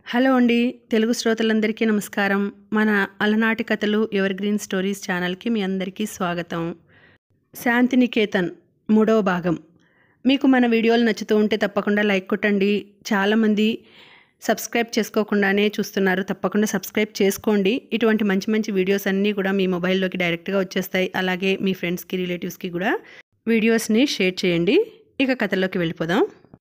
Hello అండి, తెలుగు శ్రోతలందరికీ నమస్కారం. మన అలనాటి కథలు ఎవర్గ్రీన్ స్టోరీస్ ఛానల్కి మీ అందరికీ స్వాగతం. శాంతినికేతన్ 3వ భాగం. మీకు మన వీడియోలు నచ్చుతూ ఉంటే తప్పకుండా లైక్ కొట్టండి. చాలామంది సబ్స్క్రైబ్ చేసుకోకుండానే చూస్తున్నారు, తప్పకుండా సబ్స్క్రైబ్ చేసుకోండి. ఇటువంటి మంచి మంచి వీడియోస్ అన్నీ కూడా మీ మొబైల్లోకి డైరెక్ట్గా వచ్చేస్తాయి. అలాగే మీ ఫ్రెండ్స్కి, రిలేటివ్స్కి కూడా వీడియోస్ని షేర్ చేయండి. ఇక కథలోకి వెళ్ళిపోదాం.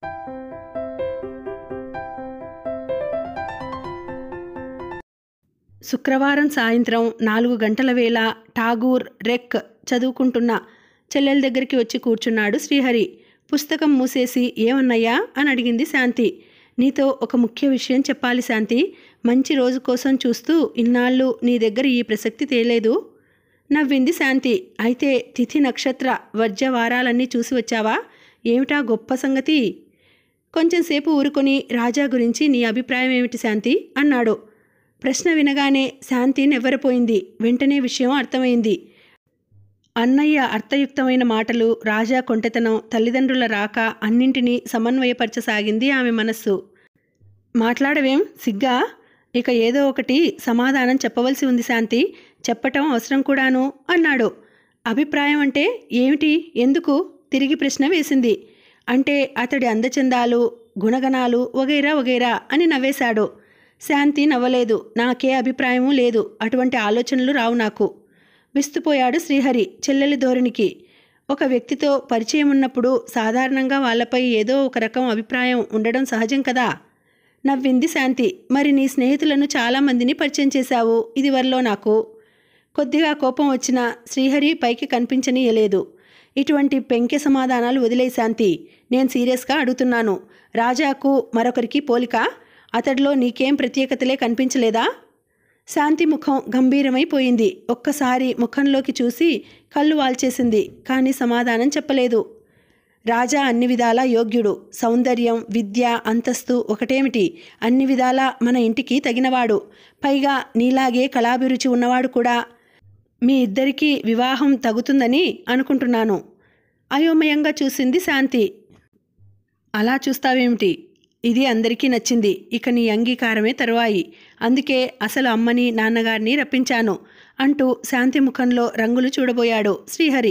శుక్రవారం సాయంత్రం 4 గంటల వేళ ఠాగూర్ రెక్ చదువుకుంటున్న చెల్లెల దగ్గరికి వచ్చి కూర్చున్నాడు శ్రీహరి. పుస్తకం మూసేసి ఏమన్నయ్యా అని అడిగింది శాంతి. నీతో ఒక ముఖ్య విషయం చెప్పాలి శాంతి. మంచి రోజు కోసం చూస్తూ ఇన్నాళ్ళు నీ దగ్గర ఈ ప్రసక్తి తేలేదు. నవ్వింది శాంతి. అయితే తిథి నక్షత్ర వర్జ వారాలన్నీ చూసి వచ్చావా? ఏమిటా గొప్ప సంగతి? కొంచెంసేపు ఊరుకొని రాజా గురించి నీ అభిప్రాయం ఏమిటి శాంతి అన్నాడు. ప్రశ్న వినగానే శాంతి నెవ్వరపోయింది. వెంటనే విషయం అర్థమైంది. అన్నయ్య అర్థయుక్తమైన మాటలు, రాజా కొంటెతనం, తల్లిదండ్రుల రాక అన్నింటినీ సమన్వయపరచసాగింది ఆమె మనస్సు. మాట్లాడవేం సిగ్గా? ఇక ఏదో ఒకటి సమాధానం చెప్పవలసి ఉంది శాంతి. చెప్పటం అవసరం కూడాను అన్నాడు. అభిప్రాయం అంటే ఏమిటి? ఎందుకు? తిరిగి ప్రశ్న వేసింది. అంటే అతడి అందచందాలు, గుణగణాలు వగైరా వగైరా అని నవ్వేశాడు. శాంతి నవ్వలేదు. నాకే అభిప్రాయమూ లేదు. అటువంటి ఆలోచనలు రావు నాకు. విస్తుపోయాడు శ్రీహరి చెల్లెలి ధోరణికి. ఒక వ్యక్తితో పరిచయం ఉన్నప్పుడు సాధారణంగా వాళ్ళపై ఏదో ఒక రకం అభిప్రాయం ఉండడం సహజం కదా. నవ్వింది శాంతి. మరి నీ స్నేహితులను చాలామందిని పరిచయం చేశావు ఇదివరలో నాకు. కొద్దిగా కోపం వచ్చినా శ్రీహరి పైకి కనిపించనీయలేదు. ఇటువంటి పెంకె సమాధానాలు వదిలే శాంతి. నేను సీరియస్గా అడుగుతున్నాను. రాజాకు మరొకరికి పోలిక? అతడిలో నీకేం ప్రత్యేకతలే కనిపించలేదా? శాంతి ముఖం గంభీరమైపోయింది. ఒక్కసారి ముఖంలోకి చూసి కళ్ళు వాల్చేసింది. కానీ సమాధానం చెప్పలేదు. రాజా అన్ని విధాలా యోగ్యుడు. సౌందర్యం, విద్య, అంతస్తు ఒకటేమిటి, అన్ని విధాలా మన ఇంటికి తగినవాడు. పైగా నీలాగే కళాభిరుచి ఉన్నవాడు కూడా. మీ ఇద్దరికీ వివాహం తగుతుందని అనుకుంటున్నాను. అయోమయంగా చూసింది శాంతి. అలా చూస్తావేమిటి? ఇది అందరికీ నచ్చింది. ఇక నీ అంగీకారమే తరువాయి. అందుకే అసలు అమ్మని నాన్నగారిని రప్పించాను అంటూ శాంతి ముఖంలో రంగులు చూడబోయాడు శ్రీహరి.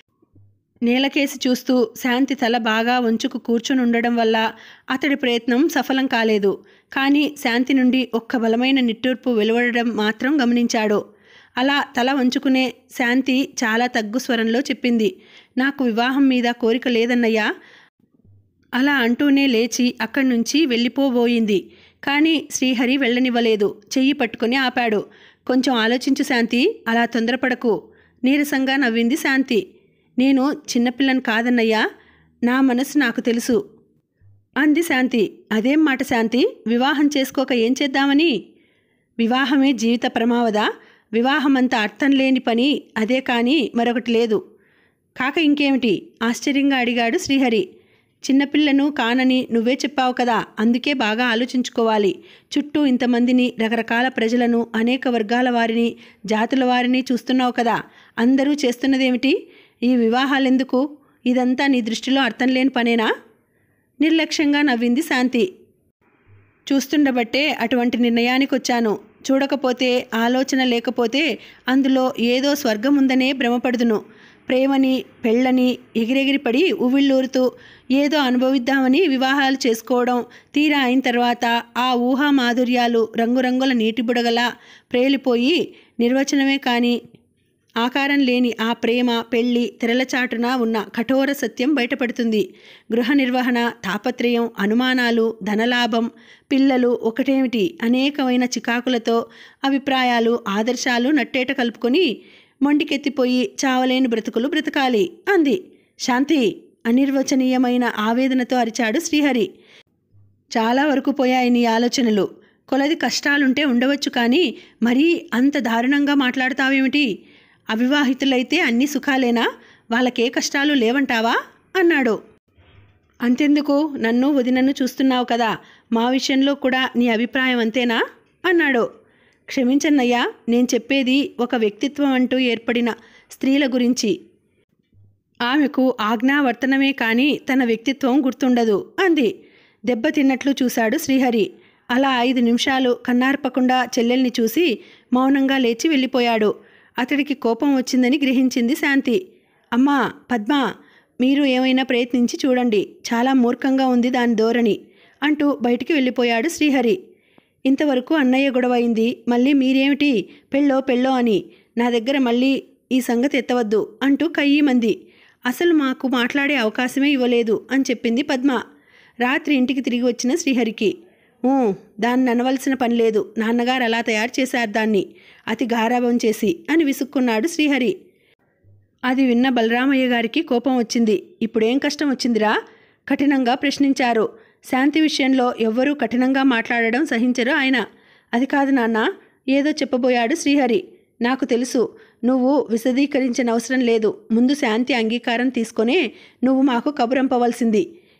నేలకేసి చూస్తూ శాంతి తల బాగా వంచుకు కూర్చుని ఉండడం వల్ల అతడి ప్రయత్నం సఫలం కాలేదు. కానీ శాంతి నుండి ఒక్క బలమైన నిట్టూర్పు వెలువడడం మాత్రం గమనించాడు. అలా తల వంచుకునే శాంతి చాలా తగ్గు స్వరంలో చెప్పింది. నాకు వివాహం మీద కోరిక లేదన్నయ్యా. అలా అంటూనే లేచి అక్కడి నుంచి వెళ్ళిపోబోయింది. కానీ శ్రీహరి వెళ్ళనివ్వలేదు. చెయ్యి పట్టుకుని ఆపాడు. కొంచెం ఆలోచించు శాంతి, అలా తొందరపడకు. నీరసంగా నవ్వింది శాంతి. నేను చిన్నపిల్లని కాదన్నయ్యా, నా మనసు నాకు తెలుసు అంది శాంతి. అదేం మాట శాంతి? వివాహం చేసుకోక ఏం చేద్దామని? వివాహమే జీవిత ప్రమావదా? వివాహమంత అర్థం లేని పని అదే, కానీ మరొకటి లేదు. కాక ఇంకేమిటి? ఆశ్చర్యంగా అడిగాడు శ్రీహరి. చిన్నపిల్లను కానని నువ్వే చెప్పావు కదా, అందుకే బాగా ఆలోచించుకోవాలి. చుట్టూ ఇంతమందిని, రకరకాల ప్రజలను, అనేక వర్గాల వారిని, జాతుల వారిని చూస్తున్నావు కదా. అందరూ చేస్తున్నదేమిటి? ఈ వివాహాలెందుకు? ఇదంతా నీ దృష్టిలో అర్థం లేని పనేనా? నిర్లక్ష్యంగా నవ్వింది శాంతి. చూస్తుండబట్టే అటువంటి నిర్ణయానికి వచ్చాను. చూడకపోతే, ఆలోచన లేకపోతే అందులో ఏదో స్వర్గం ఉందనే భ్రమపడుదును. ప్రేమని, పెళ్ళని ఎగిరెగిరిపడి ఉవ్విళ్ళూరుతూ ఏదో అనుభవిద్దామని వివాహాలు చేసుకోవడం, తీరా అయిన తర్వాత ఆ ఊహా మాధుర్యాలు రంగురంగుల నీటి బుడగలా ప్రేలిపోయి నిర్వచనమే కానీ ఆకారం లేని ఆ ప్రేమ, పెళ్ళి తెరలచాటున ఉన్న కఠోర సత్యం బయటపడుతుంది. గృహ నిర్వహణ, తాపత్రయం, అనుమానాలు, ధనలాభం, పిల్లలు ఒకటేమిటి, అనేకమైన చికాకులతో అభిప్రాయాలు, ఆదర్శాలు నట్టేట కలుపుకొని మొండికెత్తిపోయి చావలేని బ్రతుకులు బ్రతకాలి అంది శాంతి. అనిర్వచనీయమైన ఆవేదనతో అరిచాడు శ్రీహరి. చాలా వరకు పోయాయి నీ ఆలోచనలు. కొలది కష్టాలుంటే ఉండవచ్చు, కానీ మరీ అంత దారుణంగా మాట్లాడతావేమిటి? అవివాహితులైతే అన్ని సుఖాలేనా? వాళ్ళకే కష్టాలు లేవంటావా అన్నాడు. అంతెందుకు, నన్ను వదినను చూస్తున్నావు కదా, మా విషయంలో కూడా నీ అభిప్రాయం అంతేనా అన్నాడు. క్షమించన్నయ్యా, నేను చెప్పేది ఒక వ్యక్తిత్వం అంటూ ఏర్పడిన స్త్రీల గురించి. ఆమెకు ఆజ్ఞావర్తనమే కానీ తన వ్యక్తిత్వం గుర్తుండదు అంది. దెబ్బతిన్నట్లు చూశాడు శ్రీహరి. అలా 5 నిమిషాలు కన్నార్పకుండా చెల్లెల్ని చూసి మౌనంగా లేచి వెళ్ళిపోయాడు. అతడికి కోపం వచ్చిందని గ్రహించింది శాంతి. అమ్మా పద్మ, మీరు ఏమైనా ప్రయత్నించి చూడండి, చాలా మూర్ఖంగా ఉంది దాని ధోరణి అంటూ బయటికి వెళ్ళిపోయాడు శ్రీహరి. ఇంతవరకు అన్నయ్య గొడవైంది, మళ్ళీ మీరేమిటి పెళ్ళో అని నా దగ్గర మళ్ళీ ఈ సంగతి ఎత్తవద్దు అంటూ కయ్యిమంది. అసలు మాకు మాట్లాడే అవకాశమే ఇవ్వలేదు అని చెప్పింది పద్మ. రాత్రి ఇంటికి తిరిగి వచ్చిన శ్రీహరికి, దాన్ని అనవలసిన పని లేదు, నాన్నగారు అలా తయారు చేశారు దాన్ని, అతి గారాబం చేసి అని విసుక్కున్నాడు శ్రీహరి. అది విన్న బలరామయ్య గారికి కోపం వచ్చింది. ఇప్పుడేం కష్టం వచ్చిందిరా? కఠినంగా ప్రశ్నించారు. శాంతి విషయంలో ఎవ్వరూ కఠినంగా మాట్లాడడం సహించరు ఆయన. అది కాదు నాన్న, ఏదో చెప్పబోయాడు శ్రీహరి. నాకు తెలుసు, నువ్వు విశదీకరించనవసరం లేదు. ముందు శాంతి అంగీకారం తీసుకొనే నువ్వు మాకు కబురంపవలసింది.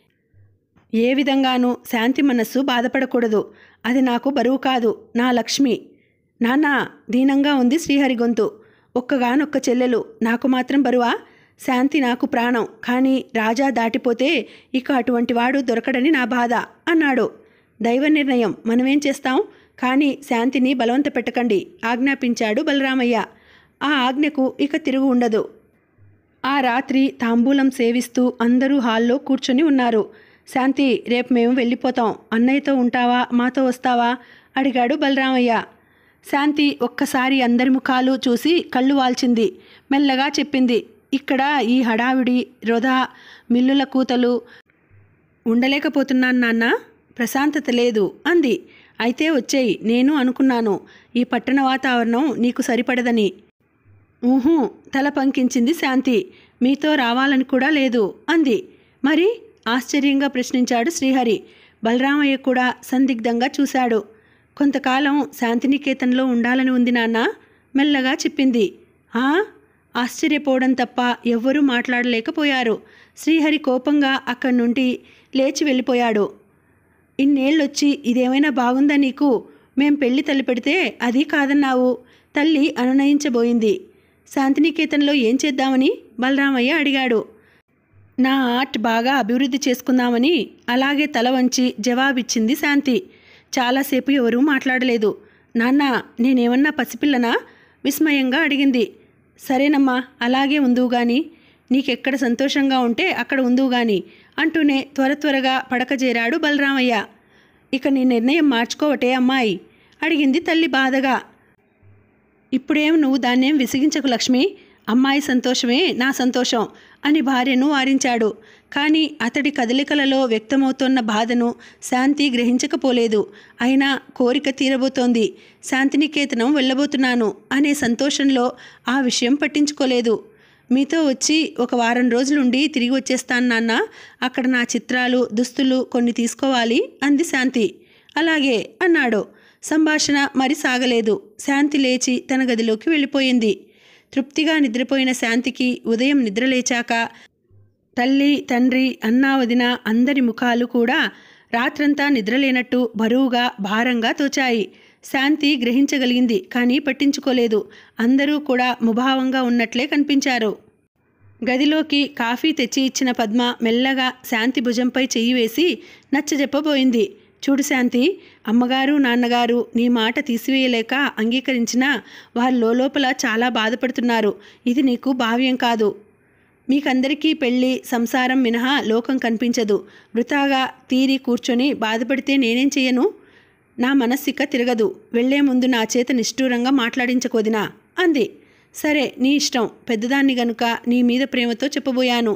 ఏ విధంగానూ శాంతి మనస్సు బాధపడకూడదు. అది నాకు బరువు కాదు, నా లక్ష్మి. నాన్న, దీనంగా ఉంది శ్రీహరి గొంతు. ఒక్కగానొక్క చెల్లెలు, నాకు మాత్రం బరువా? శాంతి నాకు ప్రాణం, కానీ రాజా దాటిపోతే ఇక అటువంటి వాడు దొరకడని నా బాధ అన్నాడు. దైవ నిర్ణయం, మనమేం చేస్తాం? కానీ శాంతిని బలవంత పెట్టకండి ఆజ్ఞాపించాడు బలరామయ్య. ఆ ఆజ్ఞకు ఇక తిరుగు ఉండదు. ఆ రాత్రి తాంబూలం సేవిస్తూ అందరూ హాల్లో కూర్చొని ఉన్నారు. శాంతి, రేపు మేము వెళ్ళిపోతాం, అన్నయ్యతో ఉంటావా, మాతో వస్తావా అడిగాడు బలరామయ్య. శాంతి ఒక్కసారి అందరి ముఖాలు చూసి కళ్ళు వాల్చింది. మెల్లగా చెప్పింది, ఇక్కడ ఈ హడావిడి వృధా, మిల్లుల కూతలు ఉండలేకపోతున్నాను నాన్న, ప్రశాంతత లేదు అంది. అయితే వచ్చేయి, నేను అనుకున్నాను ఈ పట్టణ వాతావరణం నీకు సరిపడదని. తల పంకించింది శాంతి. మీతో రావాలని కూడా లేదు అంది. మరి? ఆశ్చర్యంగా ప్రశ్నించాడు శ్రీహరి. బలరామయ్య కూడా సందిగ్ధంగా చూశాడు. కొంతకాలం శాంతినికేతన్లో ఉండాలని ఉంది నాన్న, మెల్లగా చెప్పింది. ఆశ్చర్యపోవడం తప్ప ఎవ్వరూ మాట్లాడలేకపోయారు. శ్రీహరి కోపంగా అక్కడి నుండి లేచి వెళ్ళిపోయాడు. ఇన్నేళ్ళొచ్చి ఇదేమైనా బాగుందా నీకు? మేం పెళ్లి తలపెడితే అది కాదన్నావు. తల్లి అనునయించబోయింది. శాంతినికేతన్లో ఏం చేద్దామని బలరామయ్య అడిగాడు. నా ఆర్ట్ బాగా అభివృద్ధి చేసుకుందామని. అలాగే తల వంచి జవాబిచ్చింది శాంతి. చాలాసేపు ఎవరూ మాట్లాడలేదు. నాన్న, నేనేమన్నా పసిపిల్లనా? విస్మయంగా అడిగింది. సరేనమ్మా, అలాగే ఉందువు గాని, నీకెక్కడ సంతోషంగా ఉంటే అక్కడ ఉందువు గాని అంటూనే త్వరగా పడకజేరాడు బలరామయ్య. ఇక నీ నిర్ణయం మార్చుకోవటే అమ్మాయి అడిగింది తల్లి బాధగా. ఇప్పుడేం నువ్వు దాన్నేం విసిగించకు లక్ష్మి, అమ్మాయి సంతోషమే నా సంతోషం అని భార్యను వారించాడు. కానీ అతడి కదలికలలో వ్యక్తమవుతోన్న బాధను శాంతి గ్రహించకపోలేదు. అయినా కోరిక తీరబోతోంది, శాంతినికేతనం వెళ్ళబోతున్నాను అనే సంతోషంలో ఆ విషయం పట్టించుకోలేదు. మీతో వచ్చి ఒక వారం రోజులుండి తిరిగి వచ్చేస్తాను నాన్న, అక్కడ నా చిత్రాలు, దుస్తులు కొన్ని తీసుకోవాలి అంది శాంతి. అలాగే అన్నాడు. సంభాషణ మరి సాగలేదు. శాంతి లేచి తన గదిలోకి వెళ్ళిపోయింది. తృప్తిగా నిద్రపోయిన శాంతికి ఉదయం నిద్రలేచాక తల్లి, తండ్రి, అన్నా, వదిన అందరి ముఖాలు కూడా రాత్రంతా నిద్రలేనట్టు బరువుగా, భారంగా తోచాయి. శాంతి గ్రహించగలిగింది, కానీ పట్టించుకోలేదు. అందరూ కూడా ముభావంగా ఉన్నట్లే కనిపించారు. గదిలోకి కాఫీ తెచ్చి ఇచ్చిన పద్మ మెల్లగా శాంతి భుజంపై చెయ్యి వేసి నచ్చజెప్పబోయింది. చూడు శాంతి, అమ్మగారు, నాన్నగారు నీ మాట తీసివేయలేక అంగీకరించినా వారు లోపల చాలా బాధపడుతున్నారు. ఇది నీకు భావ్యం కాదు. మీకందరికీ పెళ్ళి, సంసారం మినహా లోకం కనిపించదు. వృథాగా తీరి కూర్చొని బాధపడితే నేనేం చెయ్యను? నా మనస్సిక తిరగదు. వెళ్లే ముందు నా చేత నిష్ఠూరంగా మాట్లాడించకోదినా అంది. సరే, నీ ఇష్టం. పెద్దదాన్ని గనుక నీ మీద ప్రేమతో చెప్పబోయాను.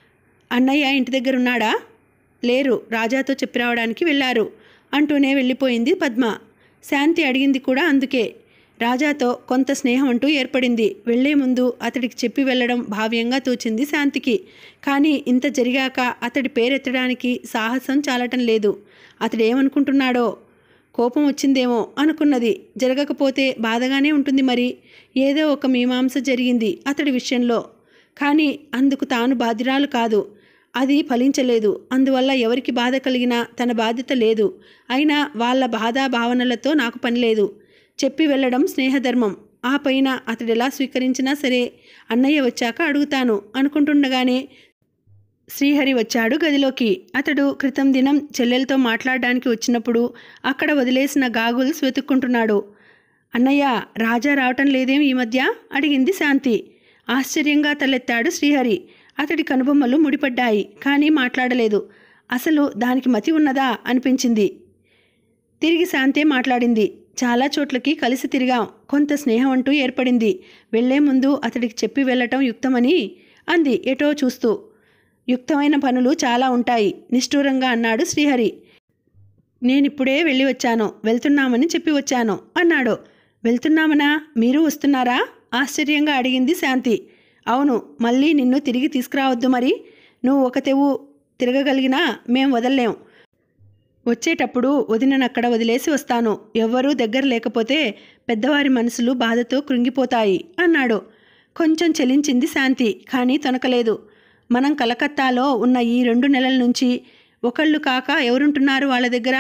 అన్నయ్య ఇంటి దగ్గరున్నాడా? లేరు, రాజాతో చెప్పి రావడానికి వెళ్ళారు అంటూనే వెళ్ళిపోయింది పద్మ. శాంతి అడిగింది కూడా అందుకే. రాజాతో కొంత స్నేహం అంటూ ఏర్పడింది. వెళ్లే ముందు అతడికి చెప్పి వెళ్ళడం భావ్యంగా తోచింది శాంతికి. కానీ ఇంత జరిగాక అతడి పేరెత్తడానికి సాహసం చాలటం లేదు. అతడేమనుకుంటున్నాడో, కోపం వచ్చిందేమో అనుకున్నది. జరగకపోతే బాధగానే ఉంటుంది. మరి ఏదో ఒక మీమాంస జరిగింది అతడి విషయంలో. కానీ అందుకు తాను బాధ్యురాలు కాదు. అది ఫలించలేదు. అందువల్ల ఎవరికి బాధ కలిగినా తన బాధ్యత లేదు. అయినా వాళ్ళ బాధా భావనలతో నాకు పనిలేదు. చెప్పి వెళ్ళడం స్నేహధర్మం. ఆ పైన అతడెలా స్వీకరించినా సరే అన్నయ్య వచ్చాక అడుగుతాను అనుకుంటుండగానే శ్రీహరి వచ్చాడు గదిలోకి. అతడు క్రితం దినం చెల్లెలతో మాట్లాడడానికి వచ్చినప్పుడు అక్కడ వదిలేసిన గాగుల్స్ వెతుక్కుంటున్నాడు. అన్నయ్య, రాజా రావటం లేదేం ఈ మధ్య? అడిగింది శాంతి. ఆశ్చర్యంగా తలెత్తాడు శ్రీహరి. అతడి కనుబొమ్మలు ముడిపడ్డాయి, కానీ మాట్లాడలేదు. అసలు దానికి మతి ఉన్నదా అనిపించింది. తిరిగి శాంతే మాట్లాడింది. చాలా చోట్లకి కలిసి తిరిగాం. కొంత స్నేహం అంటూ ఏర్పడింది. వెళ్లే ముందు అతడికి చెప్పి వెళ్ళటం యుక్తమని అంది ఎటో చూస్తూ. యుక్తమైన పనులు చాలా ఉంటాయి, నిష్ఠూరంగా అన్నాడు శ్రీహరి. నేనిప్పుడే వెళ్ళి వచ్చాను, వెళ్తున్నామని చెప్పి వచ్చాను అన్నాడు. వెళ్తున్నామనా? మీరు వస్తున్నారా? ఆశ్చర్యంగా అడిగింది శాంతి. అవును, మళ్ళీ నిన్ను తిరిగి తీసుకురావద్దు మరి. నువ్వు ఒక తెవ్వు తిరగగలిగినా మేం వదల్లేం. వచ్చేటప్పుడు వదిననక్కడ వదిలేసి వస్తాను. ఎవ్వరూ దగ్గర లేకపోతే పెద్దవారి మనసులు బాధతో కృంగిపోతాయి అన్నాడు. కొంచెం చెలించింది శాంతి, కానీ తొనకలేదు. మనం కలకత్తాలో ఉన్న ఈ 2 నెలల నుంచి ఒకళ్ళు కాక ఎవరుంటున్నారు వాళ్ళ దగ్గర?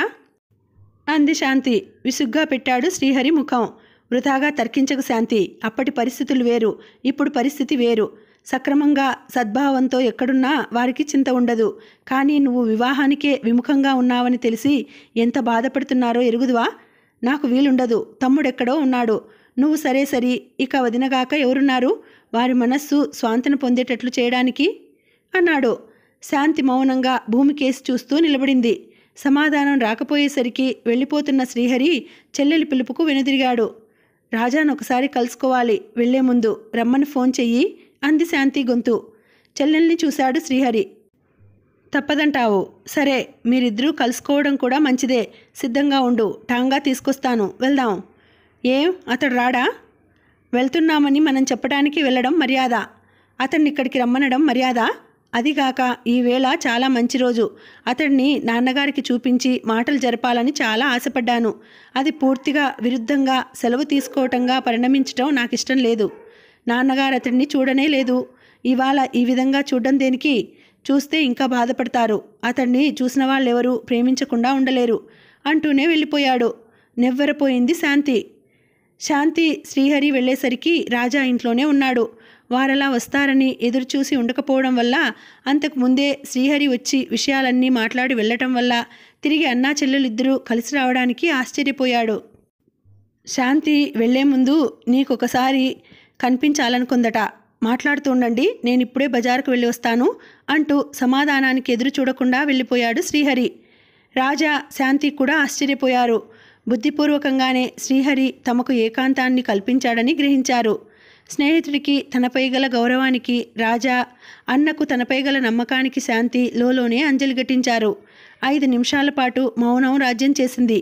అంది శాంతి. విసుగ్గా పెట్టాడు శ్రీహరి ముఖం. వృధాగా తర్కించకు శాంతి. అప్పటి పరిస్థితులు వేరు, ఇప్పుడు పరిస్థితి వేరు. సక్రమంగా సద్భావంతో ఎక్కడున్నా వారికి చింత ఉండదు. కానీ నువ్వు వివాహానికే విముఖంగా ఉన్నావని తెలిసి ఎంత బాధపడుతున్నారో ఎరుగుదువా? నాకు వీలుండదు. తమ్ముడెక్కడో ఉన్నాడు. నువ్వు సరే సరి, ఇక వదినగాక ఎవరున్నారు వారి మనస్సు స్వాంతన పొందేటట్లు చేయడానికి అన్నాడు. శాంతి మౌనంగా భూమికేసి చూస్తూ నిలబడింది. సమాధానం రాకపోయేసరికి వెళ్ళిపోతున్న శ్రీహరి చెల్లెలి పిలుపుకు వెనుదిరిగాడు. రాజాను ఒకసారి కలుసుకోవాలి, వెళ్లే ముందు రమ్మని ఫోన్ చెయ్యి అంది శాంతి గొంతు. చెల్లెల్ని చూశాడు శ్రీహరి. తప్పదంటావు? సరే, మీరిద్దరూ కలుసుకోవడం కూడా మంచిదే. సిద్ధంగా ఉండు, టాంగా తీసుకొస్తాను, వెళ్దాం. ఏం, అతడు రాడా? వెళ్తున్నామని మనం చెప్పడానికి వెళ్ళడం మర్యాద, అతన్ని ఇక్కడికి రమ్మనడం మర్యాద. అదిగాక ఈవేళ చాలా మంచి రోజు. అతడిని నాన్నగారికి చూపించి మాటలు జరపాలని చాలా ఆశపడ్డాను. అది పూర్తిగా విరుద్ధంగా సెలవు తీసుకోవటంగా పరిణమించటం నాకిష్టం లేదు. నాన్నగారు అతడిని చూడనే లేదు. ఇవాళ ఈ విధంగా చూడడం దేనికి? చూస్తే ఇంకా బాధపడతారు. అతడిని చూసిన వాళ్ళెవరూ ప్రేమించకుండా ఉండలేరు అంటూనే వెళ్ళిపోయాడు. నెవ్వరపోయింది శాంతి. శాంతి శ్రీహరి వెళ్ళేసరికి రాజా ఇంట్లోనే ఉన్నాడు. వారలా వస్తారని ఎదురుచూసి ఉండకపోవడం వల్ల, అంతకు ముందే శ్రీహరి వచ్చి విషయాలన్నీ మాట్లాడి వెళ్ళటం వల్ల తిరిగి అన్నా చెల్లెలిద్దరూ కలిసి రావడానికి ఆశ్చర్యపోయాడు. శాంతి వెళ్లే ముందు నీకొకసారి కనిపించాలనుకుందట. మాట్లాడుతూ ఉండండి, నేనిప్పుడే బజారుకు వెళ్ళి వస్తాను అంటూ సమాధానానికి ఎదురు చూడకుండా వెళ్ళిపోయాడు శ్రీహరి. రాజా, శాంతి కూడా ఆశ్చర్యపోయారు. బుద్ధిపూర్వకంగానే శ్రీహరి తమకు ఏకాంతాన్ని కల్పించాడని గ్రహించారు. స్నేహితుడికి తనపై గల గౌరవానికి రాజా, అన్నకు తనపై గల నమ్మకానికి శాంతి లోలోనే అంజలి ఘటించారు. 5 నిమిషాల పాటు మౌనం రాజ్యం చేసింది.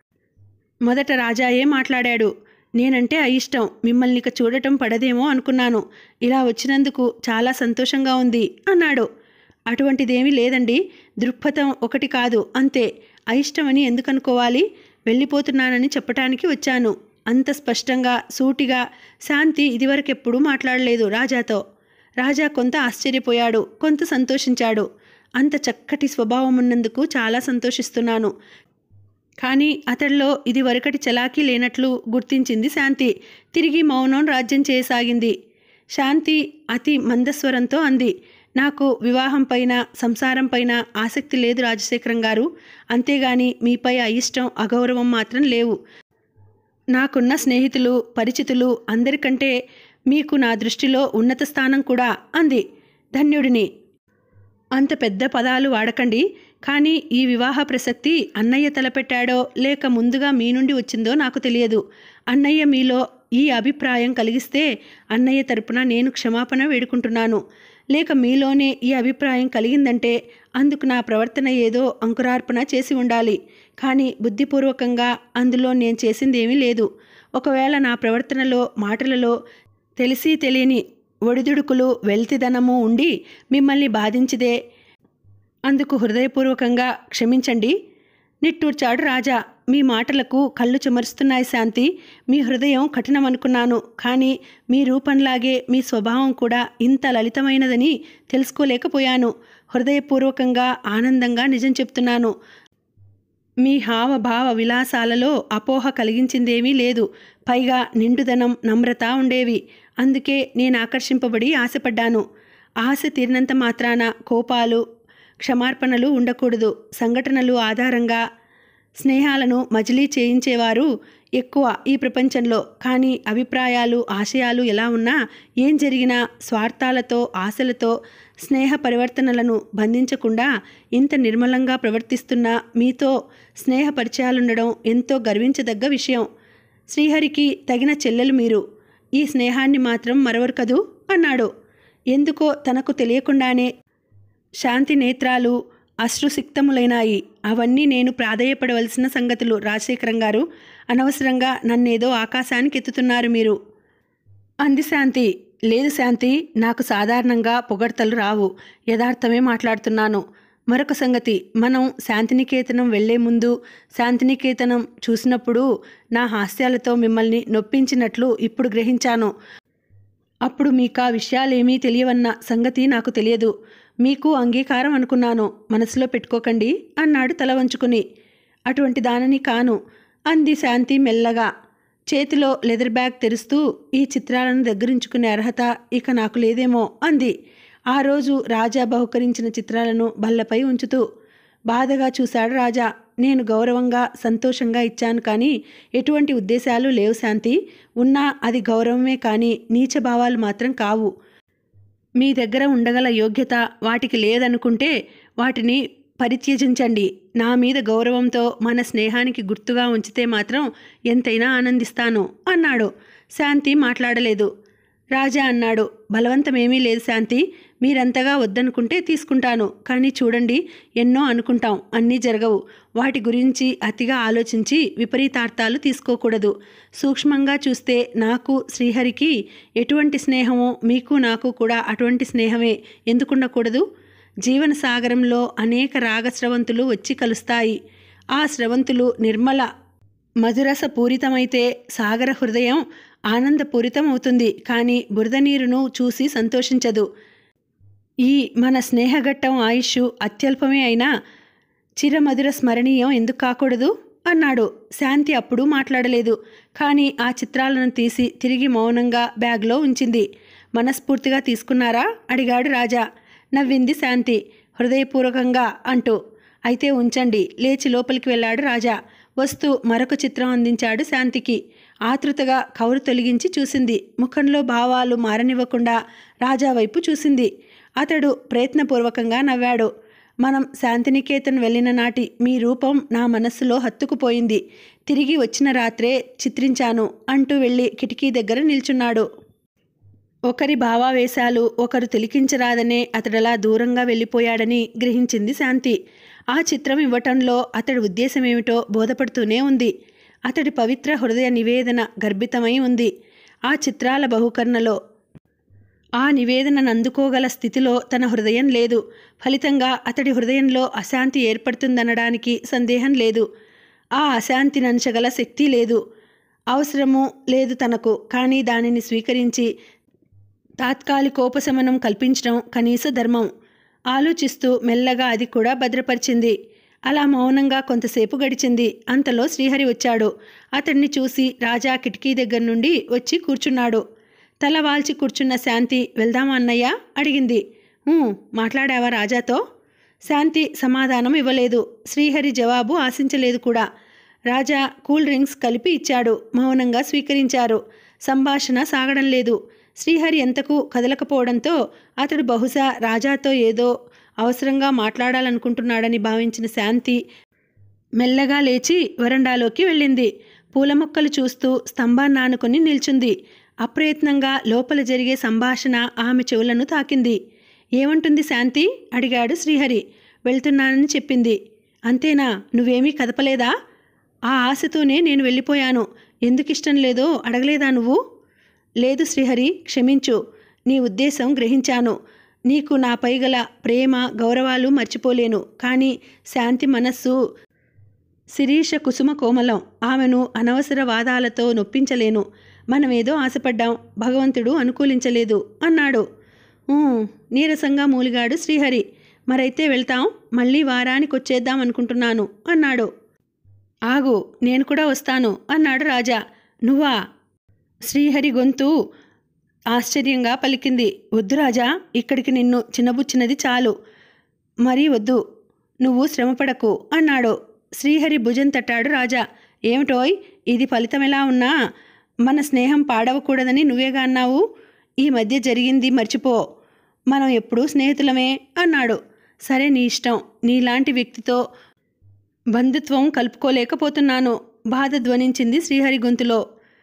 మొదట రాజాయే మాట్లాడాడు. నేనంటే అయిష్టం. మిమ్మల్ని ఇక చూడటం పడదేమో అనుకున్నాను. ఇలా వచ్చినందుకు చాలా సంతోషంగా ఉంది అన్నాడు. అటువంటిదేమీ లేదండి. దృక్పథం ఒకటి కాదు, అంతే. అయిష్టమని ఎందుకు అనుకోవాలి? వెళ్ళిపోతున్నానని చెప్పటానికి వచ్చాను. అంత స్పష్టంగా, సూటిగా శాంతి ఇదివరకెప్పుడూ మాట్లాడలేదు రాజాతో. రాజా కొంత ఆశ్చర్యపోయాడు, కొంత సంతోషించాడు. అంత చక్కటి స్వభావం ఉన్నందుకు చాలా సంతోషిస్తున్నాను. కానీ అతడిలో ఇదివరకటి చలాకీ లేనట్లు గుర్తించింది శాంతి. తిరిగి మౌనం రాజ్యం చేయసాగింది. శాంతి అతి మందస్వరంతో అంది, నాకు వివాహం పైన, సంసారం పైన ఆసక్తి లేదు రాజశేఖరం గారు. అంతేగాని మీపై అయిష్టం, అగౌరవం మాత్రం లేవు. నాకున్న స్నేహితులు, పరిచితులు అందరికంటే మీకు నా దృష్టిలో ఉన్నత స్థానం కూడా అంది. ధన్యుడిని. అంత పెద్ద పదాలు వాడకండి. కానీ ఈ వివాహ ప్రసక్తి అన్నయ్య తలపెట్టాడో లేక ముందుగా మీ నుండి వచ్చిందో నాకు తెలియదు. అన్నయ్య మీలో ఈ అభిప్రాయం కలిగిస్తే అన్నయ్య తరపున నేను క్షమాపణ వేడుకుంటున్నాను. లేక మీలోనే ఈ అభిప్రాయం కలిగిందంటే అందుకు నా ప్రవర్తన ఏదో అంకురార్పణ చేసి ఉండాలి. కానీ బుద్ధిపూర్వకంగా అందులో నేను చేసిందేమీ లేదు. ఒకవేళ నా ప్రవర్తనలో, మాటలలో తెలిసి తెలియని ఒడిదుడుకులు, వెల్తిదనము ఉండి మిమ్మల్ని బాధించిదే అందుకు హృదయపూర్వకంగా క్షమించండి నిట్టూర్చాడు రాజా. మీ మాటలకు కళ్ళు చెమరుస్తున్నాయి శాంతి. మీ హృదయం కఠినమనుకున్నాను. కానీ మీ రూపంలాగే మీ స్వభావం కూడా ఇంత లలితమైనదని తెలుసుకోలేకపోయాను. హృదయపూర్వకంగా, ఆనందంగా నిజం చెప్తున్నాను. మీ హావభావ విలాసాలలో అపోహ కలిగించిందేమీ లేదు. పైగా నిండుదనం, నమ్రత ఉండేవి. అందుకే నేను ఆకర్షింపబడి ఆశపడ్డాను. ఆశ తీరినంత మాత్రాన కోపాలు, క్షమార్పణలు ఉండకూడదు. సంఘటనలు ఆధారంగా స్నేహాలను మజిలీ చేయించేవారు ఎక్కువ ఈ ప్రపంచంలో. కానీ అభిప్రాయాలు, ఆశయాలు ఎలా ఉన్నా, ఏం జరిగినా స్వార్థాలతో, ఆశలతో స్నేహ పరివర్తనలను బంధించకుండా ఇంత నిర్మలంగా ప్రవర్తిస్తున్న మీతో స్నేహ పరిచయాలుండడం ఎంతో గర్వించదగ్గ విషయం. శ్రీహరికి తగిన చెల్లెలు మీరు. ఈ స్నేహాన్ని మాత్రం మరవరు కదూ అన్నాడు. ఎందుకో తనకు తెలియకుండానే శాంతి నేత్రాలు అశ్రుసిక్తములైనాయి. అవన్నీ నేను ప్రాధేయపడవలసిన సంగతులు రాజశేఖరం గారు. అనవసరంగా నన్నేదో ఆకాశానికి ఎత్తుతున్నారు మీరు అంది శాంతి. లేదు శాంతి, నాకు సాధారణంగా పొగడ్తలు రావు. యథార్థమే మాట్లాడుతున్నాను. మరొక సంగతి, మనం శాంతినికేతనం వెళ్లే ముందు శాంతినికేతనం చూసినప్పుడు నా హాస్యాలతో మిమ్మల్ని నొప్పించినట్లు ఇప్పుడు గ్రహించాను. అప్పుడు మీకా విషయాలేమీ తెలియవన్న సంగతి నాకు తెలియదు. మీకు అంగీకారం అనుకున్నాను. మనసులో పెట్టుకోకండి అన్నాడు తల వంచుకుని. అటువంటి దానిని కాను అంది శాంతి మెల్లగా. చేతిలో లెదర్ బ్యాగ్ తెరుస్తూ, ఈ చిత్రాలను దగ్గరించుకునే అర్హత ఇక నాకు లేదేమో అంది. ఆ రోజు రాజా బహుకరించిన చిత్రాలను బల్లపై ఉంచుతూ బాధగా చూశాడు రాజా. నేను గౌరవంగా, సంతోషంగా ఇచ్చాను, కానీ ఎటువంటి ఉద్దేశాలు లేవు శాంతి. ఉన్నా అది గౌరవమే కానీ నీచభావాలు మాత్రం కావు. మీ దగ్గర ఉండగల యోగ్యత వాటికి లేదనుకుంటే వాటిని పరిత్యజించండి. నా మీద గౌరవంతో మన స్నేహానికి గుర్తుగా ఉంచితే మాత్రం ఎంతైనా ఆనందిస్తాను అన్నాడు. శాంతి మాట్లాడలేదు. రాజా అన్నాడు, బలవంతమేమీ లేదు శాంతి. మీరంతగా వద్దనుకుంటే తీసుకుంటాను. కానీ చూడండి, ఎన్నో అనుకుంటాం, అన్నీ జరగవు. వాటి గురించి అతిగా ఆలోచించి విపరీతార్థాలు తీసుకోకూడదు. సూక్ష్మంగా చూస్తే నాకు శ్రీహరికి ఎటువంటి స్నేహమో మీకు నాకు కూడా అటువంటి స్నేహమే ఎందుకుండకూడదు? జీవన సాగరంలో అనేక రాగస్రవంతులు వచ్చి కలుస్తాయి. ఆ స్రవంతులు నిర్మల మధురసపూరితమైతే సాగర హృదయం ఆనందపూరితమవుతుంది. కానీ బురద నీరును చూసి సంతోషించదు. ఈ మన స్నేహఘట్టం ఆయుష్ అత్యల్పమే అయినా చిరమధుర స్మరణీయం ఎందుకు కాకూడదు అన్నాడు. శాంతి అప్పుడు మాట్లాడలేదు. కానీ ఆ చిత్రాలను తీసి తిరిగి మౌనంగా బ్యాగ్లో ఉంచింది. మనస్ఫూర్తిగా తీసుకున్నారా అడిగాడు రాజా. నవ్వింది శాంతి హృదయపూర్వకంగా అంటూ. అయితే ఉంచండి. లేచి లోపలికి వెళ్ళాడు రాజా. వస్తూ మరొక చిత్రం అందించాడు శాంతికి. ఆతృతగా కౌరు తొలగించి చూసింది. ముఖంలో భావాలు మారనివ్వకుండా రాజా వైపు చూసింది. అతడు ప్రయత్నపూర్వకంగా నవ్వాడు. మనం శాంతినికేతన్ వెళ్ళిన నాటి మీ రూపం నా మనస్సులో హత్తుకుపోయింది. తిరిగి వచ్చిన రాత్రే చిత్రించాను అంటూ వెళ్ళి కిటికీ దగ్గర నిల్చున్నాడు. ఒకరి భావావేశాలు ఒకరు తిలికించరాదనే అతడలా దూరంగా వెళ్ళిపోయాడని గ్రహించింది శాంతి. ఆ చిత్రం ఇవ్వటంలో అతడి ఉద్దేశమేమిటో బోధపడుతూనే ఉంది. అతడి పవిత్ర హృదయ నివేదన గర్భితమై ఉంది. ఆ చిత్రాల బహుకరణలో ఆ నివేదనను అందుకోగల స్థితిలో తన హృదయం లేదు. ఫలితంగా అతడి హృదయంలో అశాంతి ఏర్పడుతుందనడానికి సందేహం లేదు. ఆ అశాంతిని అంచగల శక్తి లేదు, అవసరము లేదు తనకు. కానీ దానిని స్వీకరించి తాత్కాలికోపశమనం కల్పించడం కనీస ధర్మం. ఆలోచిస్తూ మెల్లగా అది కూడా భద్రపరిచింది. అలా మౌనంగా కొంతసేపు గడిచింది. అంతలో శ్రీహరి వచ్చాడు. అతన్ని చూసి రాజా కిటికీ దగ్గర నుండి వచ్చి కూర్చున్నాడు. తల వాల్చి కూర్చున్న శాంతి, వెళ్దామా అన్నయ్య అడిగింది. మాట్లాడావా రాజాతో? శాంతి సమాధానం ఇవ్వలేదు. శ్రీహరి జవాబు ఆశించలేదు కూడా. రాజా కూల్ డ్రింక్స్ కలిపి ఇచ్చాడు. మౌనంగా స్వీకరించారు. సంభాషణ సాగడం లేదు. శ్రీహరి ఎంతకు కదలకపోవడంతో అతడు బహుశా రాజాతో ఏదో అవసరంగా మాట్లాడాలనుకుంటున్నాడని భావించిన శాంతి మెల్లగా లేచి వరండాలోకి వెళ్ళింది. పూల మొక్కలు చూస్తూ స్తంభాన్ని ఆనుకుని నిల్చుంది. అప్రయత్నంగా లోపల జరిగే సంభాషణ ఆమె చెవులను తాకింది. ఏమంటుంది శాంతి అడిగాడు శ్రీహరి. వెళ్తున్నానని చెప్పింది. అంతేనా? నువ్వేమీ కదపలేదా? ఆ ఆశతోనే నేను వెళ్ళిపోయాను. ఎందుకిష్టం లేదో అడగలేదా నువ్వు? లేదు శ్రీహరి, క్షమించు. నీ ఉద్దేశం గ్రహించాను. నీకు నాపై గల ప్రేమ గౌరవాలు మర్చిపోలేను. కానీ శాంతి మనస్సు శిరీష కుసుమ కోమలం. ఆమెను అనవసర వాదాలతో నొప్పించలేను. మనమేదో ఆశపడ్డాం, భగవంతుడు అనుకూలించలేదు అన్నాడు. నీరసంగా మూలిగాడు శ్రీహరి. మరైతే వెళ్తాం, మళ్ళీ వారానికి వచ్చేద్దాం అనుకుంటున్నాను అన్నాడు. ఆగు, నేను కూడా వస్తాను అన్నాడు రాజా. నువ్వా? శ్రీహరి గొంతు ఆశ్చర్యంగా పలికింది. వద్దు రాజా, ఇక్కడికి నిన్ను చిన్నబుచ్చినది చాలు, మరీ వద్దు, నువ్వు శ్రమపడకు అన్నాడు. శ్రీహరి భుజం తట్టాడు రాజా. ఏమిటోయ్, ఇది ఫలితమెలా ఉన్నా మన స్నేహం పాడవకూడదని నువ్వేగా అన్నావు. ఈ మధ్య జరిగింది మర్చిపో, మనం ఎప్పుడూ స్నేహితులమే అన్నాడు. సరే, నీ ఇష్టం. నీలాంటి వ్యక్తితో బంధుత్వం కలుపుకోలేకపోతున్నాను, బాధ ధ్వనించింది శ్రీహరి గొంతులో.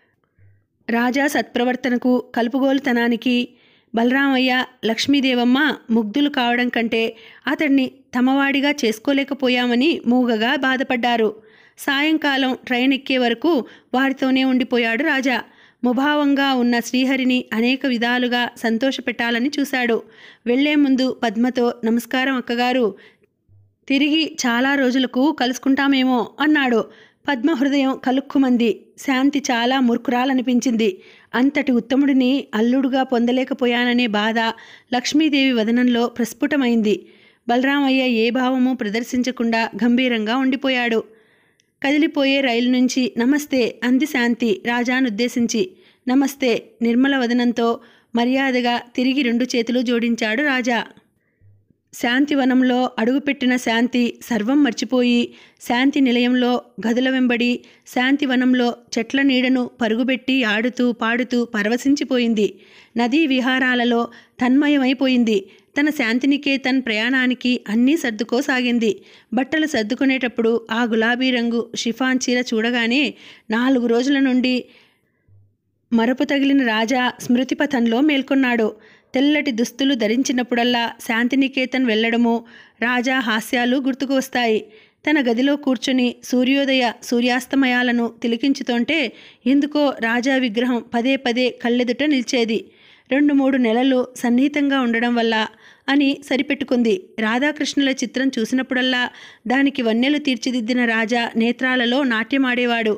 రాజా సత్ప్రవర్తనకు, కలుపుగోలుతనానికి బలరామయ్య, లక్ష్మీదేవమ్మ ముగ్ధులు కావడం కంటే అతడిని తమవాడిగా చేసుకోలేకపోయామని మూగగా బాధపడ్డారు. సాయంకాలం ట్రైన్ ఎక్కే వరకు వారితోనే ఉండిపోయాడు రాజా. ముభావంగా ఉన్న శ్రీహరిని అనేక విధాలుగా సంతోషపెట్టాలని చూశాడు. వెళ్లే ముందు పద్మతో, నమస్కారం అక్కగారు, తిరిగి చాలా రోజులకు కలుసుకుంటామేమో అన్నాడు. పద్మ హృదయం కలుక్కుమంది. శాంతి చాలా మూర్ఖురాలనిపించింది. అంతటి ఉత్తముడిని అల్లుడుగా పొందలేకపోయాననే బాధ లక్ష్మీదేవి వదనంలో ప్రస్ఫుటమైంది. బలరామయ్య ఏ భావము ప్రదర్శించకుండా గంభీరంగా ఉండిపోయాడు. కదిలిపోయే రైలు నుంచి నమస్తే అంది శాంతి రాజానుద్దేశించి. నమస్తే నిర్మల వదనంతో మర్యాదగా తిరిగి 2 చేతులు జోడించాడు రాజా. శాంతివనంలో అడుగుపెట్టిన శాంతి సర్వం మర్చిపోయి శాంతి నిలయంలో గదుల వెంబడి శాంతివనంలో చెట్ల నీడను పరుగుబెట్టి ఆడుతూ పాడుతూ పరవశించిపోయింది. నదీ విహారాలలో తన్మయమైపోయింది. తన శాంతినికేతన్ ప్రయాణానికి అన్నీ సర్దుకోసాగింది. బట్టలు సర్దుకునేటప్పుడు ఆ గులాబీ రంగు షిఫాన్ చీర చూడగానే 4 రోజుల నుండి మరపు తగిలిన రాజా స్మృతిపథంలో మేల్కొన్నాడు. తెల్లటి దుస్తులు ధరించినప్పుడల్లా శాంతినికేతన్ వెళ్లడము, రాజా హాస్యాలు గుర్తుకు వస్తాయి. తన గదిలో కూర్చుని సూర్యోదయ సూర్యాస్తమయాలను తిలకించుతుంటే ఎందుకో రాజా విగ్రహం పదే పదే కళ్ళెదుట నిలిచేది. 2-3 నెలలు సన్నిహితంగా ఉండడం వల్ల అని సరిపెట్టుకుంది. రాధాకృష్ణుల చిత్రం చూసినప్పుడల్లా దానికి వన్నెలు తీర్చిదిద్దిన రాజా నేత్రాలలో నాట్యమాడేవాడు.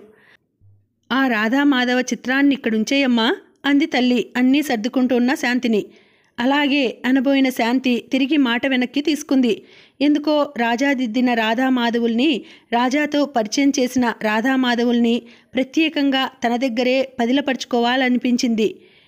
ఆ రాధామాధవ చిత్రాన్ని ఇక్కడుంచేయమ్మా అంది తల్లి అన్నీ సర్దుకుంటున్న శాంతిని. అలాగే అనబోయిన శాంతి తిరిగి మాట వెనక్కి తీసుకుంది. ఎందుకో రాజా దిద్దిన రాధామాధవుల్ని, రాజాతో పరిచయం చేసిన రాధామాధవుల్ని ప్రత్యేకంగా తన దగ్గరే పదిలపరుచుకోవాలనిపించింది.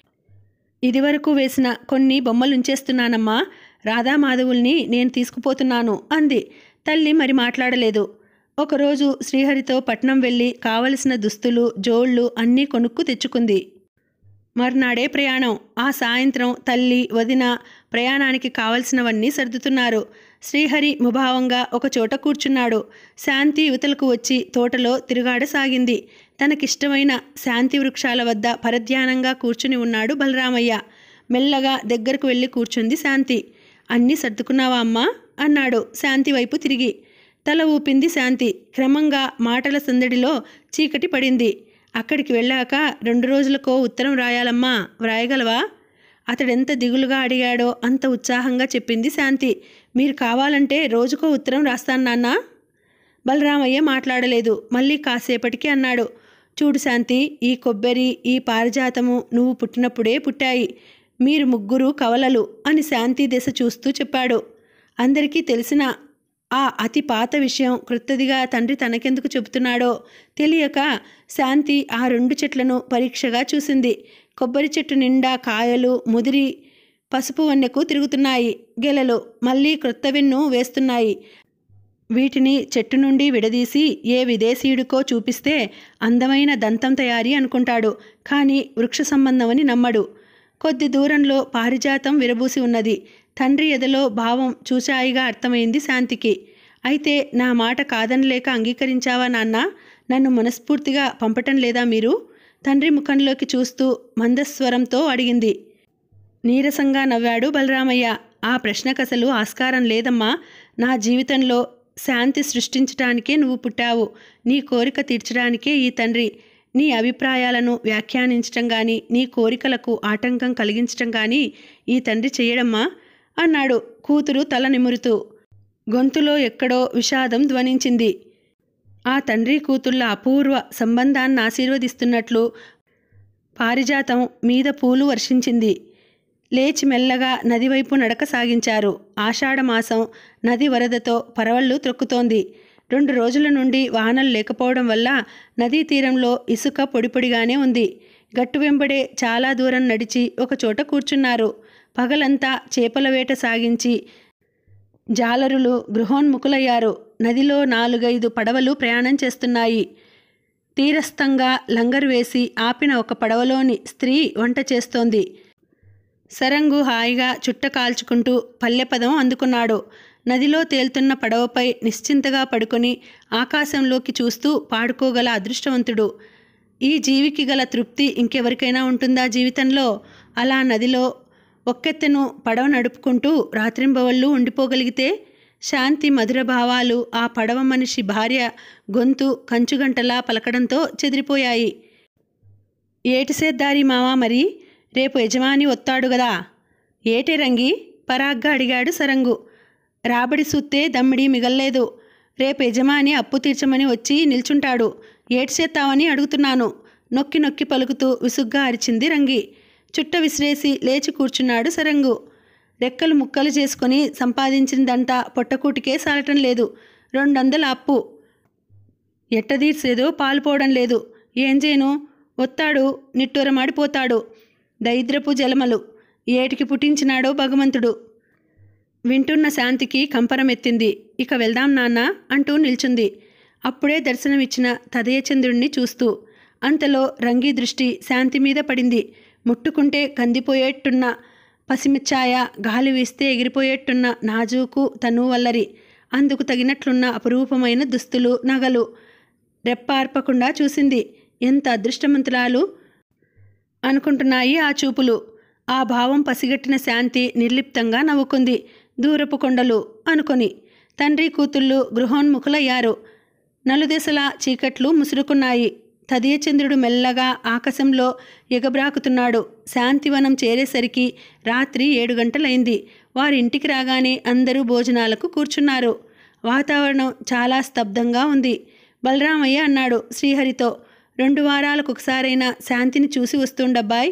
ఇదివరకు వేసిన కొన్ని బొమ్మలుంచేస్తున్నానమ్మా, రాధామాధవుల్ని నేను తీసుకుపోతున్నాను అంది. తల్లి మరి మాట్లాడలేదు. ఒకరోజు శ్రీహరితో పట్నం వెళ్ళి కావలసిన దుస్తులు, జోళ్ళు అన్నీ కొనుక్కు తెచ్చుకుంది. మర్నాడే ప్రయాణం. ఆ సాయంత్రం తల్లి, వదిన ప్రయాణానికి కావలసినవన్నీ సర్దుతున్నారు. శ్రీహరి ముభావంగా ఒకచోట కూర్చున్నాడు. శాంతి యువతలకు వచ్చి తోటలో తిరుగాడసాగింది. తనకిష్టమైన శాంతి వృక్షాల వద్ద పరధ్యానంగా కూర్చుని ఉన్నాడు బలరామయ్య. మెల్లగా దగ్గరకు వెళ్ళి కూర్చుంది శాంతి. అన్నీ సర్దుకున్నావా అమ్మా అన్నాడు శాంతి వైపు తిరిగి. తల ఊపింది శాంతి. క్రమంగా మాటల సందడిలో చీకటి పడింది. అక్కడికి వెళ్ళాక 2 రోజులకో ఉత్తరం రాయాలమ్మా, వ్రాయగలవా? అతడెంత దిగులుగా అడిగాడో అంత ఉత్సాహంగా చెప్పింది శాంతి. మీరు కావాలంటే రోజుకో ఉత్తరం రాస్తాను నాన్నా. బలరామయ్య మాట్లాడలేదు. మళ్ళీ కాసేపటికి అన్నాడు, చూడు శాంతి, ఈ కొబ్బరి, ఈ పారిజాతము నువ్వు పుట్టినప్పుడే పుట్టాయి. మీరు 3 కవలలు అని శాంతి దశ చూస్తూ చెప్పాడు. అందరికీ తెలిసిన ఆ అతి పాత విషయం క్రొత్తదిగా తండ్రి తనకెందుకు చెబుతున్నాడో తెలియక శాంతి ఆ 2 చెట్లను పరీక్షగా చూసింది. కొబ్బరి చెట్టు నిండా కాయలు ముదిరి పసుపు వన్నెకు తిరుగుతున్నాయి. గెలలు మళ్ళీ క్రొత్త వెన్ను వేస్తున్నాయి. వీటిని చెట్టు నుండి విడదీసి ఏ విదేశీయుడికో చూపిస్తే అందమైన దంతం తయారీ అనుకుంటాడు, కానీ వృక్ష సంబంధమని నమ్మడు. కొద్ది దూరంలో పారిజాతం విరబూసి ఉన్నది. తండ్రి ఎదలో భావం చూచాయిగా అర్థమైంది శాంతికి. అయితే నా మాట కాదనలేక అంగీకరించావా నాన్న? నన్ను మనస్ఫూర్తిగా పంపటం లేదా మీరు? తండ్రి ముఖంలోకి చూస్తూ మందస్వరంతో అడిగింది. నీరసంగా నవ్వాడు బలరామయ్య. ఆ ప్రశ్నకసలు ఆస్కారం లేదమ్మా. నా జీవితంలో శాంతి సృష్టించటానికే నువ్వు పుట్టావు. నీ కోరిక తీర్చడానికే ఈ తండ్రి. నీ అభిప్రాయాలను వ్యాఖ్యానించటం కానీ, నీ కోరికలకు ఆటంకం కలిగించటం కానీ ఈ తండ్రి చెయ్యడమ్మా అన్నాడు కూతురు తల నిమురుతూ. గొంతులో ఎక్కడో విషాదం ధ్వనించింది. ఆ తండ్రి కూతుళ్ళ అపూర్వ సంబంధాన్ని ఆశీర్వదిస్తున్నట్లు పారిజాతం మీద పూలు వర్షించింది. లేచి మెల్లగా నదివైపు నడక సాగించారు. ఆషాఢమాసం నది వరదతో పరవళ్ళు త్రొక్కుతోంది. 2 రోజుల నుండి వానలు లేకపోవడం వల్ల నదీ తీరంలో ఇసుక పొడిపొడిగానే ఉంది. గట్టు వెంబడే చాలా దూరం నడిచి ఒకచోట కూర్చున్నారు. పగలంతా చేపల వేట సాగించి జాలరులు గృహోన్ముఖులయ్యారు. నదిలో 4-5 పడవలు ప్రయాణం చేస్తున్నాయి. తీరస్థంగా లంగరు వేసి ఆపిన ఒక పడవలోని స్త్రీ వంట చేస్తోంది. సరంగు హాయిగా చుట్ట కాల్చుకుంటూ పల్లెపదం అందుకున్నాడు. నదిలో తేలుతున్న పడవపై నిశ్చింతగా పడుకొని ఆకాశంలోకి చూస్తూ పాడుకోగల అదృష్టవంతుడు. ఈ జీవికి గల తృప్తి ఇంకెవరికైనా ఉంటుందా జీవితంలో? అలా నదిలో ఒక్కెత్తెను పడవ నడుపుకుంటూ రాత్రింబవళ్ళు ఉండిపోగలిగితే? శాంతి మధుర భావాలు ఆ పడవ మనిషి భార్య గొంతు కంచుగంటలా పలకడంతో చెదిరిపోయాయి. ఏటిసేద్దారి మావా, మరి రేపు యజమాని వస్తాడు గదా? ఏటే రంగి పరాగ్గా అడిగాడు సరంగు. రాబడి సూత్తే దమ్మిడి మిగల్లేదు. రేపు యజమాని అప్పు తీర్చమని వచ్చి నిల్చుంటాడు. ఏడ్చేస్తావని అడుగుతున్నాను. నొక్కి నొక్కి పలుకుతూ విసుగ్గా అరిచింది రంగి. చుట్ట విసిరేసి లేచి కూర్చున్నాడు సరంగు. రెక్కలు ముక్కలు చేసుకొని సంపాదించిందంతా పొట్టకూటికే సాలటం లేదు. 200 అప్పు ఎట్టదీర్సేదో పాలుపోవడం లేదు. ఏం చేయను? ఒత్తాడు నిట్టూరమాడిపోతాడు. దరిద్రపు జలమలు ఏటికి పుట్టించినాడో భగవంతుడు. వింటున్న శాంతికి కంపరమెత్తింది. ఇక వెళ్దాం నాన్న అంటూ నిల్చుంది. అప్పుడే దర్శనమిచ్చిన తదయచంద్రుణ్ణి చూస్తూ. అంతలో రంగి దృష్టి శాంతి మీద పడింది. ముట్టుకుంటే కందిపోయేట్టున్న పసిమిచ్చాయ, గాలి వీస్తే ఎగిరిపోయేట్టున్న నాజూకు తనువల్లరి, అందుకు తగినట్లున్న అపురూపమైన దుస్తులు, నగలు. రెప్పార్పకుండా చూసింది. ఎంత అదృష్టవంతురాలు అనుకుంటున్నాయి ఆ చూపులు. ఆ భావం పసిగట్టిన శాంతి నిర్లిప్తంగా నవ్వుకుంది. దూరపు కొండలు అనుకొని తండ్రి కూతుళ్ళు గృహోన్ముఖులయ్యారు. నలుదెసలా చీకట్లు ముసురుకున్నాయి. తదియచంద్రుడు మెల్లగా ఆకాశంలో ఎగబ్రాకుతున్నాడు. శాంతివనం చేరేసరికి రాత్రి 7 గంటలైంది. వారింటికి రాగానే అందరూ భోజనాలకు కూర్చున్నారు. వాతావరణం చాలా స్తబ్దంగా ఉంది. బలరామయ్య అన్నాడు శ్రీహరితో, 2 వారాలకొకసారైనా శాంతిని చూసి వస్తుండబ్బాయ్.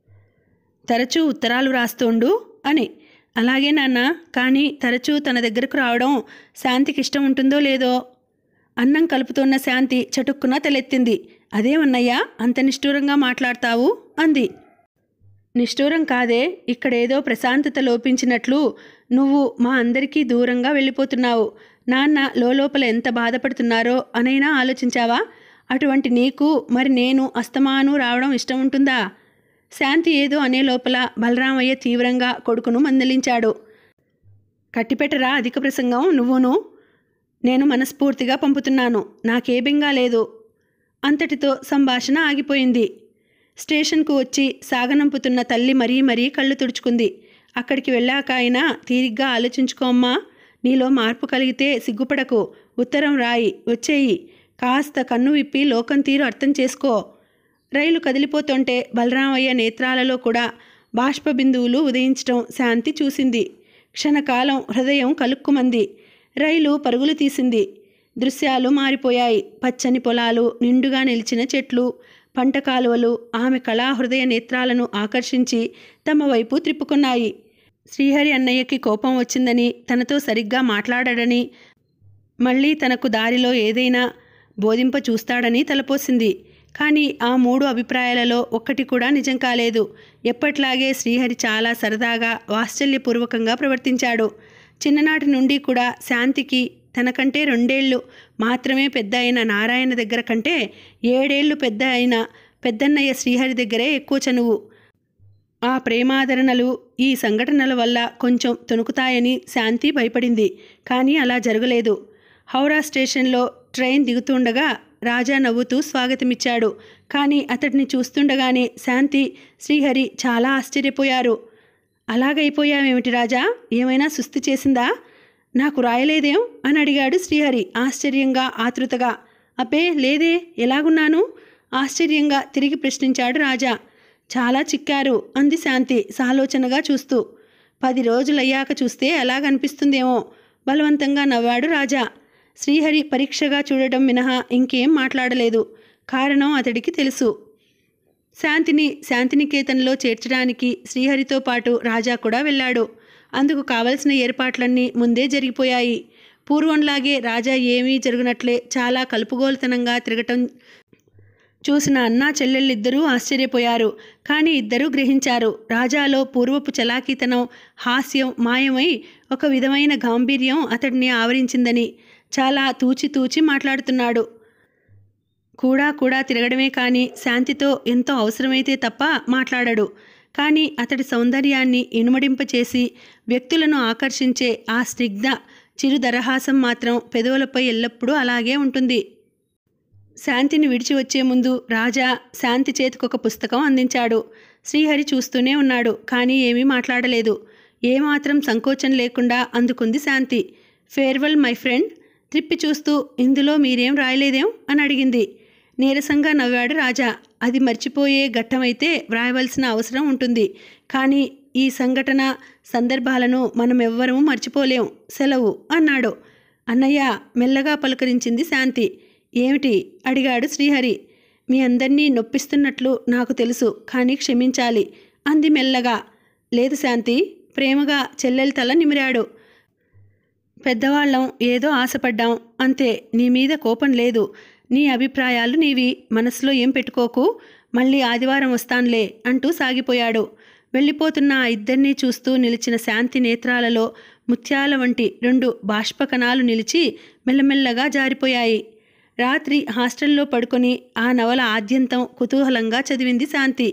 తరచూ ఉత్తరాలు రాస్తుండు అని. అలాగే నాన్న, కానీ తరచూ తన దగ్గరకు రావడం శాంతికి ఇష్టం ఉంటుందో లేదో. అన్నం కలుపుతున్న శాంతి చటుక్కున తలెత్తింది. అదేమన్నయ్యా అంత నిష్ఠూరంగా మాట్లాడతావు అంది. నిష్ఠూరం కాదే, ఇక్కడేదో ప్రశాంతత లోపించినట్లు నువ్వు మా అందరికీ దూరంగా వెళ్ళిపోతున్నావు. నాన్న లోపల ఎంత బాధపడుతున్నారో అనైనా ఆలోచించావా? అటువంటి నీకు మరి నేను అస్తమాను రావడం ఇష్టం ఉంటుందా? శాంతి ఏదో అనే లోపల బలరామయ్య తీవ్రంగా కొడుకును మందలించాడు. కట్టిపెట్టరా అధిక ప్రసంగం నువ్వును. నేను మనస్ఫూర్తిగా పంపుతున్నాను. నాకే బెంగా లేదు. అంతటితో సంభాషణ ఆగిపోయింది. స్టేషన్కు వచ్చి సాగనంపుతున్న తల్లి మరీ మరీ కళ్ళు తుడుచుకుంది. అక్కడికి వెళ్ళాక అయినా తీరిగ్గా ఆలోచించుకోమ్మా. నీలో మార్పు కలిగితే సిగ్గుపడకు. ఉత్తరం రాయి, వచ్చేయి. కాస్త కన్ను విప్పి లోకం తీరు అర్థం చేసుకో. రైలు కదిలిపోతుంటే బలరామయ్య నేత్రాలలో కూడా బాష్ప బిందువులు ఉదయించటం శాంతి చూసింది. క్షణకాలం హృదయం కలుక్కుమంది. రైలు పరుగులు తీసింది. దృశ్యాలు మారిపోయాయి. పచ్చని పొలాలు, నిండుగా నిలిచిన చెట్లు, పంట కాలువలు ఆమె కళాహృదయ నేత్రాలను ఆకర్షించి తమ వైపు త్రిప్పుకున్నాయి. శ్రీహరి అన్నయ్యకి కోపం వచ్చిందని, తనతో సరిగ్గా మాట్లాడడని, మళ్ళీ తనకు దారిలో ఏదైనా బోధింప చూస్తాడని తలపోసింది. కానీ ఆ 3 అభిప్రాయాలలో ఒక్కటి కూడా నిజం కాలేదు. ఎప్పట్లాగే శ్రీహరి చాలా సరదాగా వాత్సల్యపూర్వకంగా ప్రవర్తించాడు. చిన్ననాటి నుండి కూడా శాంతికి తనకంటే 2 ఏళ్ళు మాత్రమే పెద్ద అయిన నారాయణ దగ్గర కంటే 7 ఏళ్ళు పెద్ద అయిన పెద్దన్నయ్య శ్రీహరి దగ్గరే ఎక్కువ చనువు. ఆ ప్రేమాదరణలు ఈ సంఘటనల వల్ల కొంచెం తొణుకుతాయని శాంతి భయపడింది. కానీ అలా జరగలేదు. హౌరా స్టేషన్లో ట్రైన్ దిగుతుండగా రాజా నవ్వుతూ స్వాగతమిచ్చాడు. కానీ అతడిని చూస్తుండగానే శాంతి, శ్రీహరి చాలా ఆశ్చర్యపోయారు. అలాగైపోయావేమిటి రాజా? ఏమైనా సుస్థి చేసిందా? నాకు రాయలేదేం అని అడిగాడు శ్రీహరి ఆశ్చర్యంగా, ఆతృతగా. అబ్బే లేదే, ఎలాగున్నాను? ఆశ్చర్యంగా తిరిగి ప్రశ్నించాడు రాజా. చాలా చిక్కారు అంది శాంతి సాలోచనగా చూస్తూ. 10 రోజులయ్యాక చూస్తే అలాగనిపిస్తుందేమో బలవంతంగా నవ్వాడు రాజా. శ్రీహరి పరీక్షగా చూడడం మినహా ఇంకేం మాట్లాడలేదు. కారణం అతడికి తెలుసు. శాంతినికేతన్లో చేర్చడానికి శ్రీహరితో పాటు రాజా కూడా వెళ్ళాడు. అందుకు కావలసిన ఏర్పాట్లన్నీ ముందే జరిగిపోయాయి. పూర్వంలాగే రాజా ఏమీ జరుగునట్లే చాలా కలుపుగోలుతనంగా తిరగటం చూసిన అన్నా చెల్లెళ్ళిద్దరూ ఆశ్చర్యపోయారు. కానీ ఇద్దరూ గ్రహించారు, రాజాలో పూర్వపు చలాకీతనం, హాస్యం మాయమై ఒక విధమైన గాంభీర్యం అతడిని ఆవరించిందని. చాలా తూచి మాట్లాడుతున్నాడు. కూడా తిరగడమే కానీ శాంతితో ఎంతో అవసరమైతే తప్ప మాట్లాడడు. కానీ అతడి సౌందర్యాన్ని ఇనుమడింపచేసి వ్యక్తులను ఆకర్షించే ఆ స్నిగ్ధ చిరుదరహాసం మాత్రం పెదవులపై ఎల్లప్పుడూ అలాగే ఉంటుంది. శాంతిని విడిచి వచ్చే ముందు రాజా శాంతి చేతికొక పుస్తకం అందించాడు. శ్రీహరి చూస్తూనే ఉన్నాడు, కానీ ఏమీ మాట్లాడలేదు. ఏమాత్రం సంకోచం లేకుండా అందుకుంది శాంతి. Farewell my friend. త్రిప్పి చూస్తూ, ఇందులో మీరేం రాయలేదేం అని అడిగింది. నీరసంగా నవ్వాడు రాజా. అది మర్చిపోయే ఘట్టమైతే వ్రాయవలసిన అవసరం ఉంటుంది, కానీ ఈ సంఘటన సందర్భాలను మనం ఎవ్వరూ మర్చిపోలేం. సెలవు అన్నాడు. అన్నయ్య మెల్లగా పలకరించింది శాంతి. ఏమిటి అడిగాడు శ్రీహరి. మీ అందరినీ నొప్పిస్తున్నట్లు నాకు తెలుసు, కానీ క్షమించాలి అంది మెల్లగా. లేదు శాంతి. ప్రేమగా చెల్లెలి తల నిమిరాడు. పెద్దవాళ్ళం, ఏదో ఆశపడ్డాం అంతే. నీ మీద కోపం లేదు. నీ అభిప్రాయాలు నీవి, మనసులో ఏం పెట్టుకోకు. మళ్ళీ ఆదివారం వస్తాన్లే అంటూ సాగిపోయాడు. వెళ్ళిపోతున్న ఆ ఇద్దరినీ చూస్తూ నిలిచిన శాంతి నేత్రాలలో ముత్యాల వంటి 2 బాష్పకణాలు నిలిచి మెల్లమెల్లగా జారిపోయాయి. రాత్రి హాస్టల్లో పడుకొని ఆ నవల ఆద్యంతం కుతూహలంగా చదివింది శాంతి.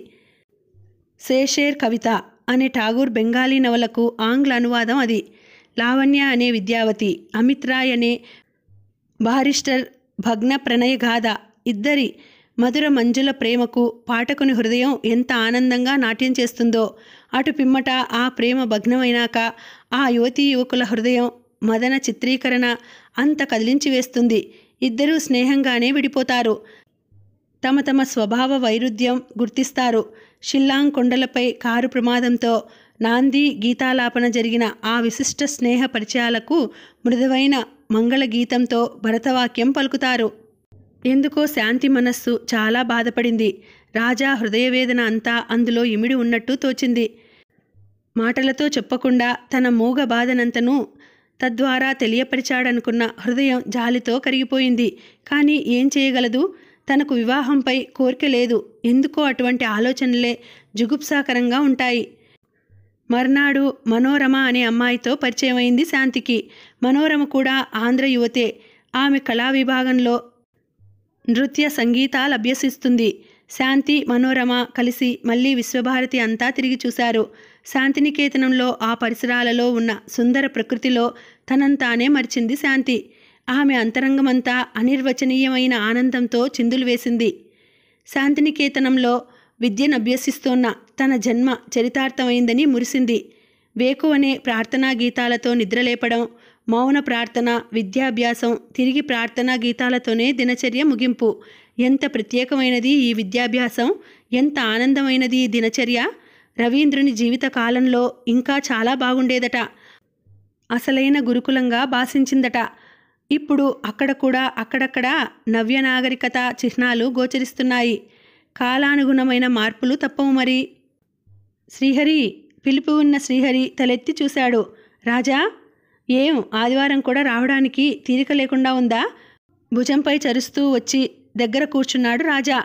శేషేర్ కవిత అనే ఠాగూర్ బెంగాలీ నవలకు ఆంగ్ల అనువాదం అది. లావణ్య అనే విద్యావతి, అమిత్ రాయ్ అనే బారిస్టర్ భగ్న ప్రణయగాథ ఇద్దరి మధుర మంజుల ప్రేమకు పాఠకుని హృదయం ఎంత ఆనందంగా నాట్యం చేస్తుందో, అటు పిమ్మట ఆ ప్రేమ భగ్నమైనాక ఆ యువతీ యువకుల హృదయం మదన చిత్రీకరణ అంత కదిలించి వేస్తుంది. ఇద్దరూ స్నేహంగానే విడిపోతారు. తమ స్వభావ వైరుధ్యం గుర్తిస్తారు. షిల్లాంగ్ కొండలపై కారు ప్రమాదంతో నాంది గీతాలాపన జరిగిన ఆ విశిష్ట స్నేహ పరిచయాలకు మృదువైన మంగళగీతంతో భరతవాక్యం పలుకుతారు. ఎందుకో శాంతి మనస్సు చాలా బాధపడింది. రాజా హృదయవేదన అంతా అందులో ఇమిడి ఉన్నట్టు తోచింది. మాటలతో చెప్పకుండా తన మూగ బాధనంతను తద్వారా తెలియపరిచాడనుకున్న హృదయం జాలితో కరిగిపోయింది. కానీ ఏం చేయగలదు? తనకు వివాహంపై కోరిక లేదు. ఎందుకో అటువంటి ఆలోచనలే జుగుప్సాకరంగా ఉంటాయి. మర్నాడు మనోరమ అనే అమ్మాయితో పరిచయమైంది శాంతికి. మనోరమ కూడా ఆంధ్ర యువతే. ఆమె కళా విభాగంలో నృత్య సంగీతాలు అభ్యసిస్తుంది. శాంతి మనోరమ కలిసి మళ్ళీ విశ్వభారతి అంతా తిరిగి చూశారు. శాంతినికేతనంలో ఆ పరిసరాలలో ఉన్న సుందర ప్రకృతిలో తనంతానే మరిచింది శాంతి. ఆమె అంతరంగమంతా అనిర్వచనీయమైన ఆనందంతో చిందులు వేసింది. శాంతినికేతనంలో విద్యను అభ్యసిస్తోన్న తన జన్మ చరితార్థమైందని మురిసింది. వేకువనే ప్రార్థనా గీతాలతో నిద్రలేపడం, మౌన ప్రార్థన, విద్యాభ్యాసం, తిరిగి ప్రార్థనా గీతాలతోనే దినచర్య ముగింపు. ఎంత ప్రత్యేకమైనది ఈ విద్యాభ్యాసం, ఎంత ఆనందమైనది ఈ దినచర్య. రవీంద్రుని జీవిత కాలంలో ఇంకా చాలా బాగుండేదట. అసలైన గురుకులంగా భాషించిందట. ఇప్పుడు అక్కడ కూడా అక్కడక్కడ నవ్య నాగరికత చిహ్నాలు గోచరిస్తున్నాయి. కాలానుగుణమైన మార్పులు తప్పవు మరి. శ్రీహరి పిలుపు ఉన్న శ్రీహరి తలెత్తి చూశాడు. రాజా, ఏం ఆదివారం కూడా రావడానికి తీరిక లేకుండా ఉందా? భుజంపై చరుస్తూ వచ్చి దగ్గర కూర్చున్నాడు రాజా.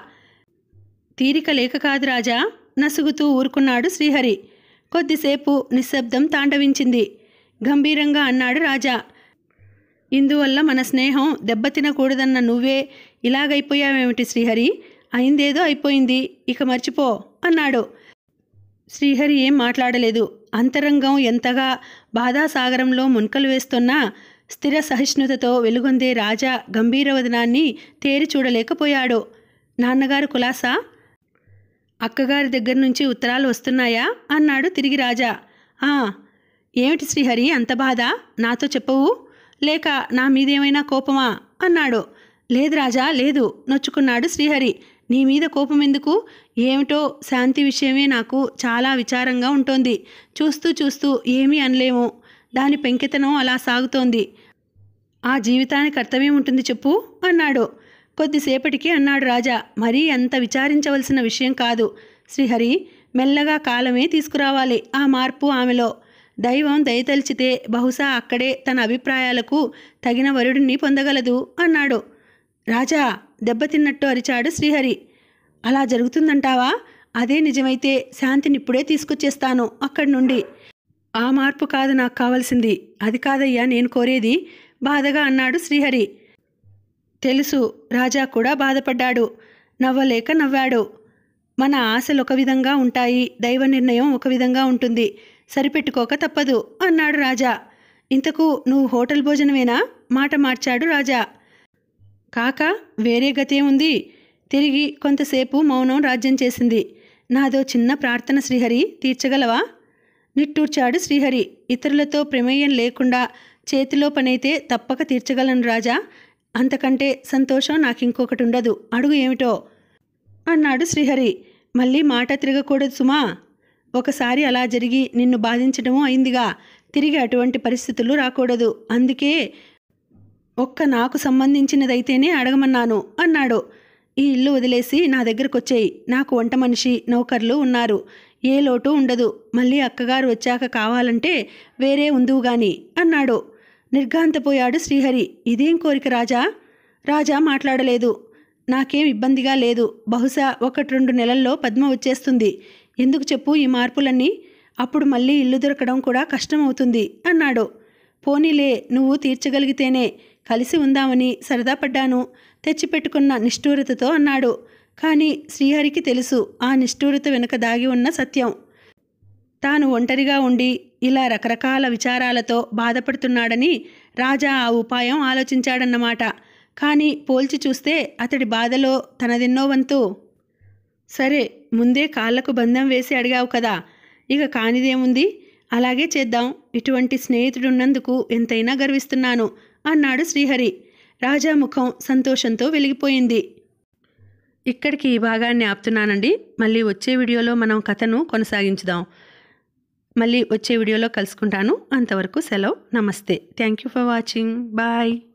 తీరిక లేక కాదు రాజా, నసుగుతూ ఊరుకున్నాడు శ్రీహరి. కొద్దిసేపు నిశ్శబ్దం తాండవించింది. గంభీరంగా అన్నాడు రాజా. ఇందువల్ల మన స్నేహం దెబ్బతినకూడదన్న నువ్వే ఇలాగైపోయావేమిటి శ్రీహరి? అయిందేదో అయిపోయింది, ఇక మర్చిపో అన్నాడు. శ్రీహరి ఏం మాట్లాడలేదు. అంతరంగం ఎంతగా బాధాసాగరంలో మున్కలు వేస్తున్నా స్థిర సహిష్ణుతతో వెలుగొందే రాజా గంభీరవదనాన్ని తేరి చూడలేకపోయాడు. నాన్నగారు కులాసా? అక్కగారి దగ్గర నుంచి ఉత్తరాలు వస్తున్నాయా అన్నాడు తిరిగి రాజా. ఏమిటి శ్రీహరి అంత బాధ? నాతో చెప్పవు? లేక నా మీదేమైనా కోపమా అన్నాడు. లేదు రాజా, లేదు నొచ్చుకున్నాడు శ్రీహరి. నీ మీద కోపం ఎందుకు? ఏమిటో శాంతి విషయమే నాకు చాలా విచారంగా ఉంటోంది. చూస్తూ చూస్తూ ఏమీ అనలేము. దాని పెంకితనం అలా సాగుతోంది. ఆ జీవితానికి కర్తవ్యం ఉంటుంది చెప్పు అన్నాడు. కొద్దిసేపటికి అన్నాడు రాజా. మరీ అంత విచారించవలసిన విషయం కాదు శ్రీహరి. మెల్లగా కాలమే తీసుకురావాలి ఆ మార్పు ఆమెలో. దైవం దయతలిచితే బహుశా అక్కడే తన అభిప్రాయాలకు తగిన వరుడిని పొందగలదు అన్నాడు. రాజా, దెబ్బతిన్నట్టు అరిచాడు శ్రీహరి. అలా జరుగుతుందంటావా? అదే నిజమైతే శాంతినిప్పుడే తీసుకొచ్చేస్తాను అక్కడి నుండి. ఆ మార్పు కాదు నాకు కావలసింది. అది కాదయ్యా నేను కోరేది, బాధగా అన్నాడు శ్రీహరి. తెలుసు. రాజా కూడా బాధపడ్డాడు. నవ్వలేక నవ్వాడు. మన ఆశలు ఒక విధంగా ఉంటాయి, దైవ నిర్ణయం ఒక విధంగా ఉంటుంది. సరిపెట్టుకోక తప్పదు అన్నాడు రాజా. ఇంతకు నువ్వు హోటల్ భోజనమేనా? మాట మార్చాడు రాజా. కాక వేరే గతేముంది? తిరిగి కొంతసేపు మౌనం రాజ్యం చేసింది. నాదో చిన్న ప్రార్థన శ్రీహరి, తీర్చగలవా? నిట్టూర్చాడు శ్రీహరి. ఇతరులతో ప్రమేయం లేకుండా చేతిలో పనైతే తప్పక తీర్చగలను రాజా. అంతకంటే సంతోషం నాకింకొకటి ఉండదు. అడుగు ఏమిటో అన్నాడు శ్రీహరి. మళ్ళీ మాట తిరగకూడదు సుమా. ఒకసారి అలా జరిగి నిన్ను బాధించడమూ అయిందిగా. తిరిగి అటువంటి పరిస్థితులు రాకూడదు. అందుకే ఒక్క నాకు సంబంధించినదైతేనే అడగమన్నాను అన్నాడు. ఈ ఇల్లు వదిలేసి నా దగ్గరకొచ్చేయి. నాకు వంట మనిషి, నౌకర్లు ఉన్నారు. ఏ లోటు ఉండదు. మళ్ళీ అక్కగారు వచ్చాక కావాలంటే వేరే ఉందువుగాని అన్నాడు. నిర్ఘాంతపోయాడు శ్రీహరి. ఇదేం కోరిక రాజా? రాజా మాట్లాడలేదు. నాకేం ఇబ్బందిగా లేదు. బహుశా 1-2 నెలల్లో పద్మ వచ్చేస్తుంది. ఎందుకు చెప్పు ఈ మార్పులన్నీ? అప్పుడు మళ్ళీ ఇల్లు దొరకడం కూడా కష్టమవుతుంది అన్నాడు. పోనీలే, నువ్వు తీర్చగలిగితేనే. కలిసి ఉందామని సరదా పడ్డాను, తెచ్చిపెట్టుకున్న నిష్ఠూరతతో అన్నాడు. కానీ శ్రీహరికి తెలుసు ఆ నిష్ఠూరత వెనుక దాగి ఉన్న సత్యం. తాను ఒంటరిగా ఉండి ఇలా రకరకాల విచారాలతో బాధపడుతున్నాడని రాజా ఆ ఉపాయం ఆలోచించాడన్నమాట. కానీ పోల్చి చూస్తే అతడి బాధలో తనదెన్నో వంతు. సరే, ముందే కాళ్లకు బంధం వేసి అడిగావు కదా, ఇక కానిదేముంది, అలాగే చేద్దాం. ఇటువంటి స్నేహితుడున్నందుకు ఎంతైనా గర్విస్తున్నాను అన్నాడు శ్రీహరి. రాజా ముఖం సంతోషంతో వెలిగిపోయింది. ఇక్కడికి ఈ భాగాన్ని ఆపుతున్నానండి. మళ్ళీ వచ్చే వీడియోలో మనం కథను కొనసాగించుదాం. మళ్ళీ వచ్చే వీడియోలో కలుసుకుంటాను. అంతవరకు సెలవు. నమస్తే. Thank you for watching. Bye.